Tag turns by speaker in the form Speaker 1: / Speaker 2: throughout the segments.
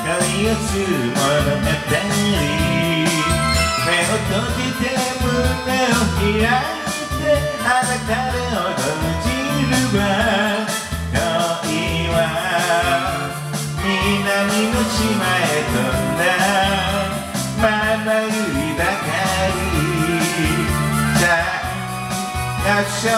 Speaker 1: 恋をする物語。目を閉じて胸を開いて裸で踊るジルは恋は南の島へ飛んだまばゆいばかり。さあ合唱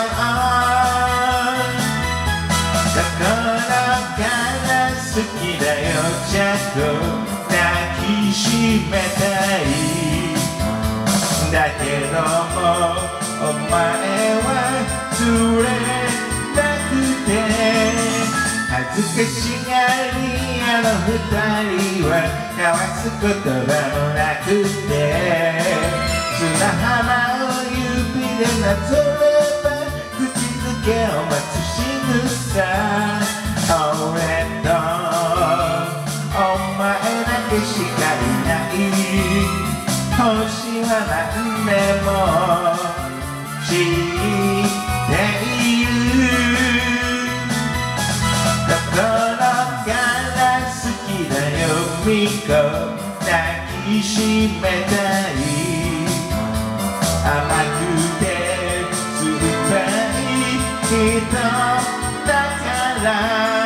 Speaker 1: 心から好きだよちゃんと抱きしめたい。だけどもお前は釣れなくて恥ずかしがり屋の二人は交わす言葉もなくて砂浜を指でなぞれば口づけを待つ仕草。俺とお前だけしかいない星は何でも知っている。心から好きだよミコ抱きしめたい。甘くて酸っぱい人だから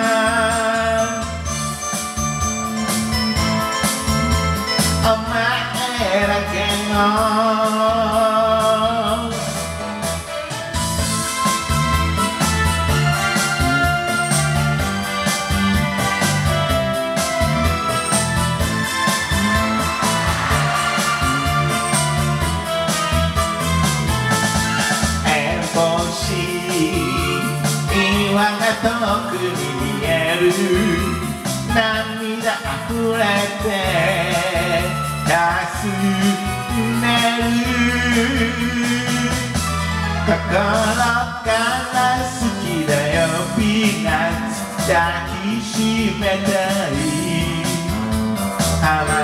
Speaker 1: お前だけの遠方し岩が遠くに見える。涙あふれてかすめる。心から好きだよピーナッツ抱きしめたい。